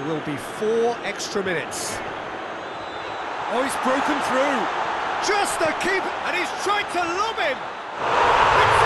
will be 4 extra minutes. Oh, he's broken through. Just a keep, and he's tried to lob him. It's